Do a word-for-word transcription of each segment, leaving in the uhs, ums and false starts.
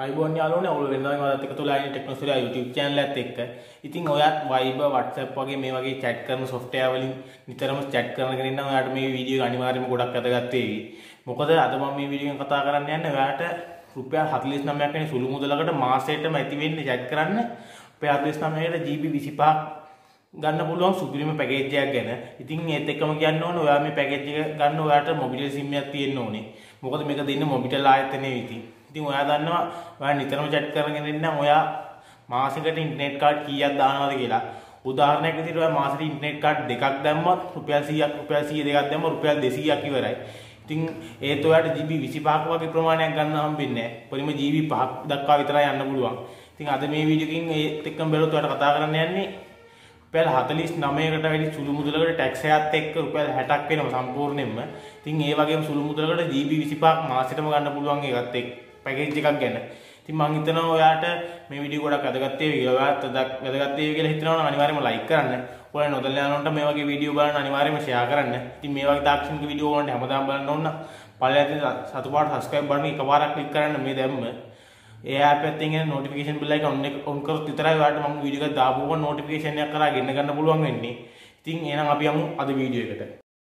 අයිබෝන් යාළුවනේ ඔයගොල්ලෝ වෙනදාම මලත් එකතු වෙලා ඉන්නේ ටෙක්නොස්ෆියර් YouTube channel එකත් එක්ක. ඉතින් ඔයත් Viber WhatsApp වගේ මේ වගේ chat කරන software වලින් නිතරම chat කරනගෙන ඉන්න ඔයාලට මේ වීඩියෝ අනිවාර්යයෙන්ම ගොඩක් වැදගත් වෙවි. මොකද අද මම මේ වීඩියෝ එකෙන් කතා කරන්න යන්නේ ඔයාලට රුපියල් හතළිස් නවයක් වෙන සුළු මුදලකට මාසෙටම ඇති වෙන්නේ chat කරන්න රුපියල් හතළිස් නවයකට ජී බී විසිපහක් ගන්න පුළුවන් සුපිරිම පැකේජ් එකක් ගැන. ඉතින් ඒත් එක්කම කියන්න ඕනේ ඔයා මේ පැකේජ් එක ගන්න ඔයාලට මොබිටෙල් සිම් එකක් තියෙන්න ඕනේ. මොකද මේක දෙන්නේ මොබිටෙල් ආයතනයේ ඉතින්. ඉතින් ඔයා දන්නවා ඔයා නිතරම chat කරගෙන ඉන්නම් ඔයා මාසෙකට ඉන්ටර්නෙට් කාඩ් කීයක් දානවද කියලා. උදාහරණයක් විදිහට ඔයා මාසෙට ඉන්ටර්නෙට් කාඩ් දෙකක් දැම්මොත් රුපියල් සීයක් රුපියල් සීය දෙකක් දැම්මොත් රුපියල් දෙසීයක් ඉවරයි. ඉතින් ඒත් ඔයාට ජී බී විසිපහක් වගේ ප්‍රමාණයක් ගන්න හම්බෙන්නේ නැහැ. පරිම ජී බී පහක් දක්වා විතරයි යන්න පුළුවන්. ඉතින් අද මේ වීඩියෝ එකකින් ඒත් එක්කම බැලුවොත් ඔයාට කතා කරන්න යන්නේ රුපියල් හතළිස් නවයකට වැඩි සුළු මුදලකට ටැක්ස් එකත් එක්ක රුපියල් හැටක් වෙනවා සම්පූර්ණයෙන්ම. ඉතින් ඒ වගේම සුළු මුදලකට ජී බී විසිපහක් මාසෙටම ගන්න පුළුවන් එකත් එක්ක පැකේජ් එකක් ගැන. ඉතින් මම හිතනවා ඔයාට මේ වීඩියෝ ගොඩක් වැදගත් වේවි කියලා. ඔයාත් වැදගත් වේවි කියලා හිතනවා නම් අනිවාර්යයෙන්ම ලයික් කරන්න. ඔයාලා නොදැන යනකොට මේ වගේ වීඩියෝ බලන්න අනිවාර්යයෙන්ම ෂෙයා කරන්න. ඉතින් මේ වගේ තාක්ෂණික වීඩියෝ වලට හැමදාම බලන්න ඕන නම් පළවෙනි සතු පාට subscribe button එක එකපාරක් ක්ලික් කරන්න මේ දැම්ම. ඒ app එකෙන් එන notification bell එක on එක on කරොත් විතරයි ඔයාලට මම වීඩියෝ එක දාපුවම notification එකක් කරා ගෙන්න ගන්න පුළුවන් වෙන්නේ. ඉතින් එහෙනම් අපි යමු අද වීඩියෝ එකට.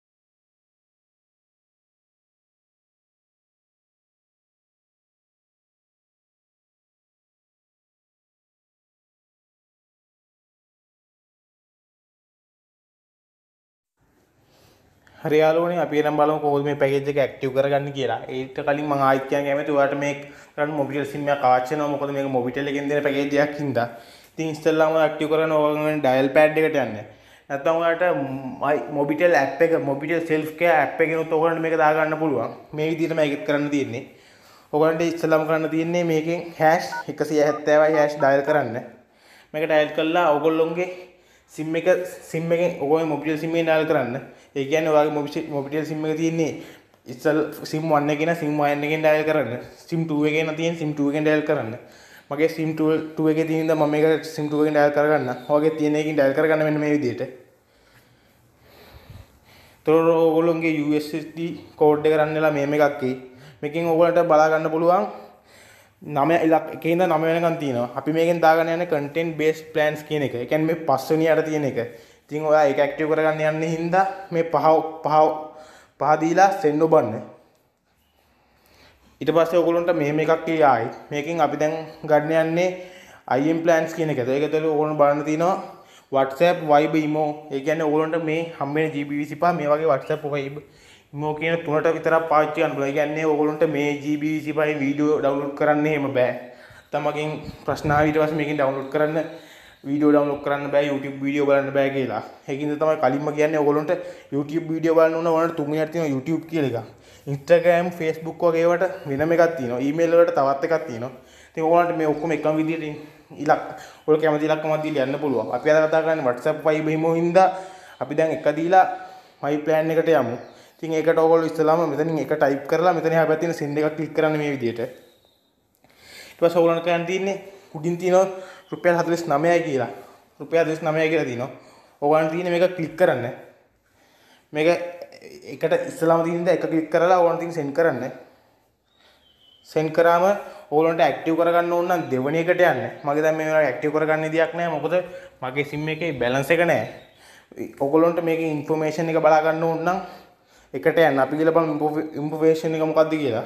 හරි යාළුවනේ අපි එනම් බලමු කොහොමද මේ පැකේජ් එක ඇක්ටිව් කරගන්නේ කියලා. ඒකට කලින් මම ආයිත් කියන්න කැමතියි ඔයාලට මේක කරන්න මොබිටෙල් සිම් එකක් අවශ්‍ය වෙනවා. මොකද මේක මොබිටෙල් එකෙන් දෙන පැකේජ් එකක් හින්දා. ඉතින් ඉස්සෙල්ලාම ඇක්ටිව් කරන්න ඕගොල්ලෝ ඩයල් පෑඩ් එකට යන්න. නැත්නම් ඔයාලට මොබිටෙල් ඇප් එක මොබිටෙල් සෙල්ෆ් කෙයා ඇප් එකෙනුත් ඔයගොල්ලන්ට මේක දාගන්න පුළුවන්. මේ විදිහටම ඒකත් කරන්න තියෙන්නේ. ඔයගොල්ලන්ට ඉස්සෙල්ලාම කරන්න තියෙන්නේ මේකෙන් හැෂ් එකසිය හැත්තෑවයි හැෂ් ඩයල් කරන්න. මේක ඩයල් කළා ඔයගොල්ලොන්ගේ සිම් එක සිම් එකෙන් ඔයගොල්ලෝ මොබිටෙල් සිම් එකෙන් ඩයල් කරන්න. ඒ කියන්නේ ඔයාගේ මොබිටෙල් සිම් එක තියෙන්නේ ඉස්සල් සිම් वन එකේ නා සිම් वन එකෙන් ඩයල් කරන්න. සිම් टू එකේ නා තියෙන සිම් टू එකෙන් ඩයල් කරන්න. මගේ සිම් टू එකේ තියෙන ඉඳන් මම මේක සිම් टू එකෙන් ඩයල් කරගන්න. ඔයගේ තියෙන එකකින් ඩයල් කරගන්න මෙන්න මේ විදිහට. තොර ඔයගොල්ලෝගේ යූ එස් ඩී කෝඩ් එක ගන්නලා මේම එකක් එයි. මේකෙන් ඔයගොල්ලන්ට බලා ගන්න පුළුවන් නවය ඉලක්ක එකේ ඉඳන් නවය වෙනකන් තියෙනවා. අපි මේකෙන් දාගන්න යන්නේ content based plans කියන එක. ඒ කියන්නේ මේ පස්වෙනි යට තියෙන එක. ඉතින් ඔයා ඒක ඇක්ටිව් කරගන්න යන්නේ හින්දා මේ පහ පහ පහ දීලා send ඔබන්න. ඊට පස්සේ ඔයගොල්ලන්ට මෙහෙම එකක් එයි ආයි. මේකෙන් අපි දැන් ගන්න යන්නේ I M plans කියන එකද. ඒක ඇතුළේ ඔයගොල්ලෝ බලන්න තියෙනවා WhatsApp, Viber, Imo. ඒ කියන්නේ ඔයගොල්ලන්ට මේ හම්බෙන ජී බී විසිපහ මේ වගේ WhatsApp, Viber, Imo කියන තුනට විතරක් පාවිච්චි කරන්න පුළුවන්. ඒ කියන්නේ ඔයගොල්ලන්ට මේ ජී බී විසිපහෙන් වීඩියෝ ඩවුන්ලෝඩ් කරන්න එහෙම බෑ. තමකින් ප්‍රශ්න ආව ඊට පස්සේ මේකෙන් ඩවුන්ලෝඩ් කරන්න වීඩියෝ ඩවුන්ලෝඩ් කරන්න බෑ, YouTube වීඩියෝ බලන්න බෑ කියලා. ඒකින්ද තමයි කලින්ම කියන්නේ ඔයගොල්ලන්ට YouTube වීඩියෝ බලන්න ඕන ඕනට තුන්වෙනියට තියෙනවා YouTube කියලා එකක්. Instagram, Facebook වගේ ඒවට වෙනම එකක් තියෙනවා. email වලට තවත් එකක් තියෙනවා. ඉතින් ඔයගොල්ලන්ට මේ ඔක්කොම එකම විදිහට ඉලක්ක ඔයගොල්ලෝ කැමති ඉලක්කමක් දීලා යන්න පුළුවන්. අපි අද කතා කරන්නේ WhatsApp, Viber, Imo හින්දා අපි දැන් එක දීලා my plan එකට යමු. ඉතින් ඒකට ඔයගොල්ලෝ ඉස්සලාම මෙතනින් එක type කරලා මෙතන එහා පැත්තේ තියෙන send එකක් click කරන්න මේ විදිහට. ඊට පස්සේ ඔයගොල්ලන්ට කියන්න තියෙන්නේ උඩින් තියෙනවා රුපියල් හතළිස් නවයයි කියලා. රුපියල් හතළිස් නවයයි කියලා තියෙනවා. ඔයගොල්ලන්ට තියෙන්නේ මේක ක්ලික් කරන්න. මේක එකට ඉස්සලාම තියෙන දේ එක ක්ලික් කරලා ඔයගොල්ලන්ට තියෙන send කරන්න. send කරාම ඔයගොල්ලන්ට ඇක්ටිව් කරගන්න ඕන නම් දෙවෙනි එකට යන්න. මගේ දැන් මේ වෙලාවට ඇක්ටිව් කරගන්න විදියක් නැහැ. මොකද මගේ SIM එකේ බැලන්ස් එක නැහැ. ඔයගොල්ලන්ට මේකේ ইনফර්මේෂන් එක බලා ගන්න ඕන නම් එකට යන්න. අපි කියලා බලමු ඉන්ෆර්මේෂන් එක මොකක්ද කියලා.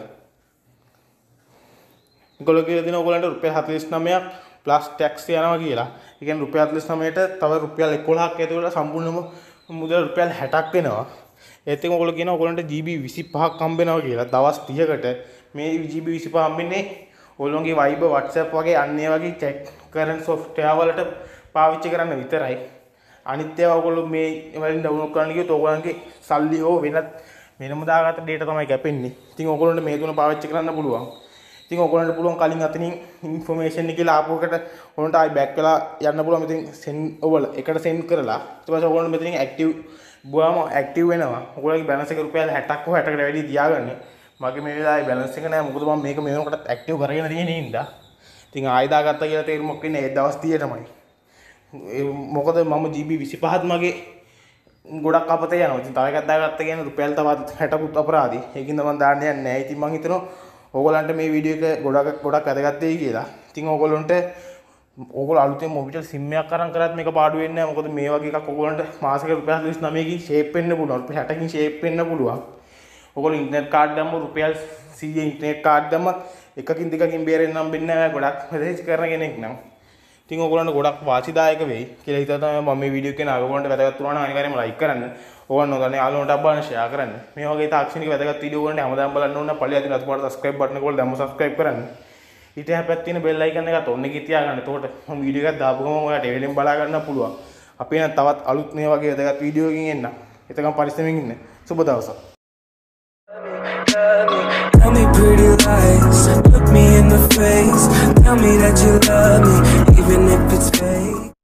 ඔයගොල්ලෝ කියලා දෙන ඔයගොල්ලන්ට රුපියල් හතළිස් නවයක් ප්ලස් ටැක්ස් යනවා කියලා. ඒ කියන්නේ රුපියල් හතළිස් නවයට තව රුපියල් එකොළහක් ඇතුළත සම්පූර්ණම මුදල රුපියල් හැටක් වෙනවා. ඒත් එක්කම ඔයගොල්ලෝ කියනවා ඔයගොල්ලන්ට ජී බී විසිපහක් හම්බ වෙනවා කියලා. දවස් තිහකට මේ ජී බී විසිපහ හම්බෙන්නේ ඔයගොල්ලෝගේ Viber, WhatsApp වගේ අන්නේ වගේ chat කරන software වලට පාවිච්චි කරන්න විතරයි. අනිත් ඒවා ඔයගොල්ලෝ මේ වලින් ඩවුන්ලෝඩ් කරන්න ගියොත් ඔයගොල්ලන්ගේ සල්ලි හෝ වෙනත් වෙනම දාගත්ත data තමයි කැපෙන්නේ. ඉතින් ඔයගොල්ලන්ට මේ තුන පාවිච්චි කරන්න පුළුවන්. ඉතින් ඔයගොල්ලන්ට පුළුවන් කලින් අතනින් ইনফර්මේෂන් එක කියලා ආපු එකට ඔයගොල්ලන්ට ආයි බෑක් වෙලා යන්න පුළුවන්. මෙතෙන් send ඔවල එකට send කරලා ඊට පස්සේ ඔයගොල්ලන්ට මෙතනින් ඇක්ටිව් බුවාම ඇක්ටිව් වෙනවා. ඔයගොල්ලන්ගේ බැලන්ස් එක රුපියල් හැටක් හෝ හැටකට වැඩි තියාගන්න. මගේ මේ වෙලාවේ බැලන්ස් එක නැහැ. මොකද මම මේක මේ වෙනකොට ඇක්ටිව් කරගෙන තියෙන හින්දා. ඉතින් ආයෙ දාගත්තා කියලා තේරුමක් වෙන්නේ ඒ දවස් තිහටමයි. මොකද මම ජී බී විසිපහත් මගේ ගොඩක් අපතේ යනවා. ඉතින් තව එකක් දාගත්තා කියන්නේ රුපියල් තවත් හැටකුත් අපරාධි. ඒකින්ද මම දාන්න යන්නේ නැහැ. ඉතින් මම හිතනවා ඕගොල්ලන්ට මේ වීඩියෝ එක ගොඩක් ගොඩක් වැදගත් වෙයි කියලා. ඉතින් ඕගොල්ලන්ට ඕගොල්ලෝ අලුතෙන් මොබිටෙල් සිම් එකක් අරන් කරත් මේක පාඩු වෙන්නේ නැහැ. මොකද මේ වගේ එකක් ඕගොල්ලන්ට මාසෙකට රුපියල් හතළිස් නවයකින් ෂේප් වෙන්න පුළුවන්. රුපියල් හැටකින් ෂේප් වෙන්න පුළුවන්. ඕගොල්ලෝ ඉන්ටර්නෙට් කාඩ් දැම්ම රුපියල් සීය ඉන්ටර්නෙට් කාඩ් දැම්ම එකකින් දෙකකින් බේරෙන්න හම්බෙන්නේ නැහැ. ගොඩක් මෙසේජ් කරන කෙනෙක් නම්. ඉතින් ඕගොල්ලන්ට ගොඩක් වාසිදායක වෙයි කියලා හිතා තමයි මම මේ වීඩියෝ එක ගෙන ඕගොල්ලන්ට වැදගත් වුණා නම් අනිවාර්යයෙන්ම ලයික් කරන්න. ඕගොල්ලෝ නොදන්නේ යාළුවන්ට අබ්බාන ෂෙයා කරන්න. මේ වගේ තාක්ෂණික වැදගත් වීඩියෝ ඕගොල්ලන්ට හැමදාම බලන්න ඕන නම් පල්ලිය අදින අතුපාට සබ්ස්ක්‍රයිබ් බටන් එක ඔයාලා දැම්ම සබ්ස්ක්‍රයිබ් කරන්න. ඊට හැපැත් තියෙන බෙල් අයිකන් එකත් ඔන්න එකේ තියාගන්න. එතකොට මම වීඩියෝ එකක් දාපු ගමන් ඔයාලට එවෙලෙන් බලා ගන්න පුළුවන්. අපි නම් තවත් අලුත් මේ වගේ වැදගත් වීඩියෝ එකකින් එන්න. එතකම් පරිස්සමෙන් ඉන්න. සුබ දවසක්. Tell me pretty lies, look me in the face. Tell me that you love me, even if it's fake.